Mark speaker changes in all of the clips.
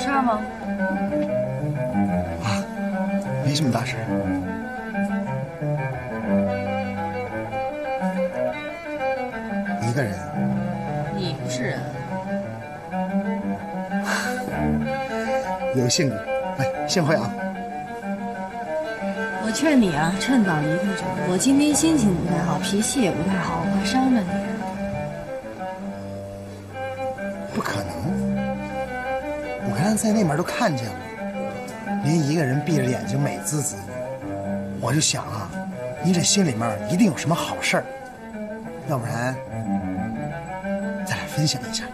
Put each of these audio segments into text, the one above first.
Speaker 1: 事儿吗？
Speaker 2: 啊，没什么大事。一个人。
Speaker 1: 你不是人。
Speaker 2: 有幸哎，幸会啊。
Speaker 1: 我劝你啊，趁早离开这儿。我今天心情不太好，脾气也不太好，我怕伤着你。
Speaker 2: 不可能，我刚才在那边都看见了，您一个人闭着眼睛美滋滋的，我就想啊，你这心里面一定有什么好事儿，要不然咱俩分享一下。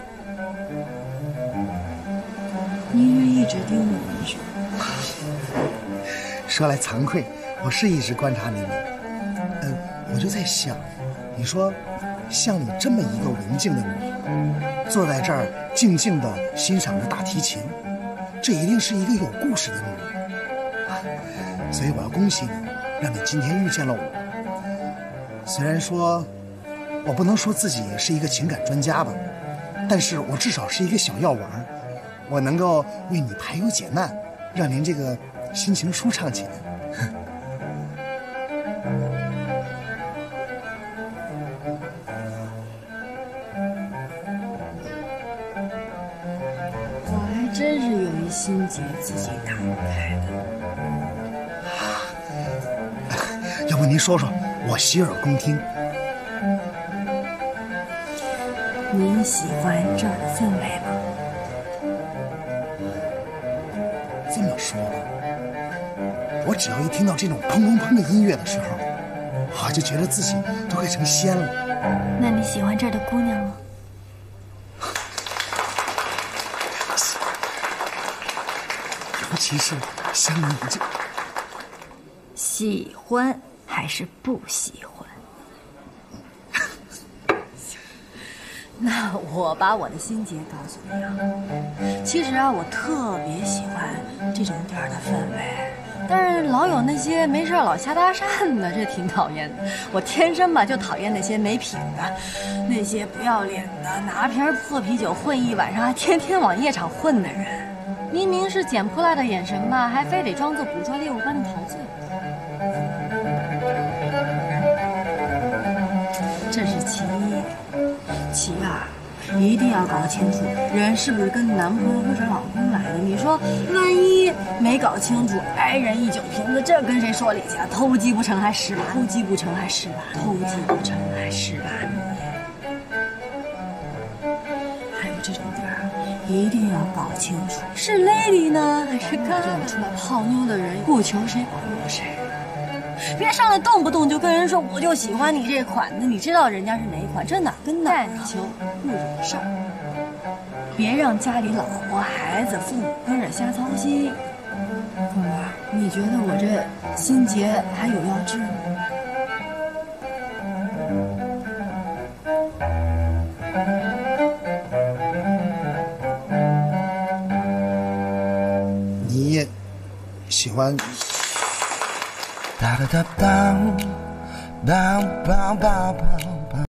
Speaker 1: 你是一直盯着我是吗？
Speaker 2: 说来惭愧，我是一直观察你们。我就在想，你说像你这么一个文静的女孩，坐在这儿静静地欣赏着大提琴，这一定是一个有故事的女人。所以我要恭喜你，让你今天遇见了我。虽然说我不能说自己是一个情感专家吧，但是我至少是一个小药丸，我能够为你排忧解难，让您这个心情舒畅起来。
Speaker 1: 我还真是有一心结自己打不开
Speaker 2: 的。要不您说说，我洗耳恭听。
Speaker 1: 您喜欢这儿的氛围吗？
Speaker 2: 这么说吧，我只要一听到这种砰砰砰的音乐的时候，我就觉得自己都快成仙了。
Speaker 3: 那你喜欢这儿的姑娘吗？
Speaker 2: 尤其是像你这……
Speaker 3: 喜欢还是不喜欢？
Speaker 1: 那我把我的心结告诉你啊，其实啊，我特别喜欢这种地儿的氛围，但是老有那些没事老瞎搭讪的，这挺讨厌的。我天生吧就讨厌那些没品的，那些不要脸的，拿瓶破啤酒混一晚上，还天天往夜场混的人。明明是捡破烂的眼神吧，还非得装作捕捉猎物般的陶醉。这是其一。其二，一定要搞清楚人是不是跟男朋友或者老公来的。你说，万一没搞清楚，挨人一酒瓶子，这跟谁说理去啊？偷鸡不成还蚀把米，偷鸡不成还蚀把米，偷鸡不成还蚀把米。还有这种地儿，一定要搞清楚，是 lady 呢，还是干这种出来泡妞的人，不求谁保佑谁。别上来动不动就跟人说我就喜欢你这款的，你知道人家是哪款？这哪跟哪啊？求不惹事儿，别让家里老婆孩子父母跟着瞎操心。凤儿，你觉得我这心结还有要治吗？
Speaker 2: 你喜欢？
Speaker 4: 哒哒哒梆梆梆梆梆。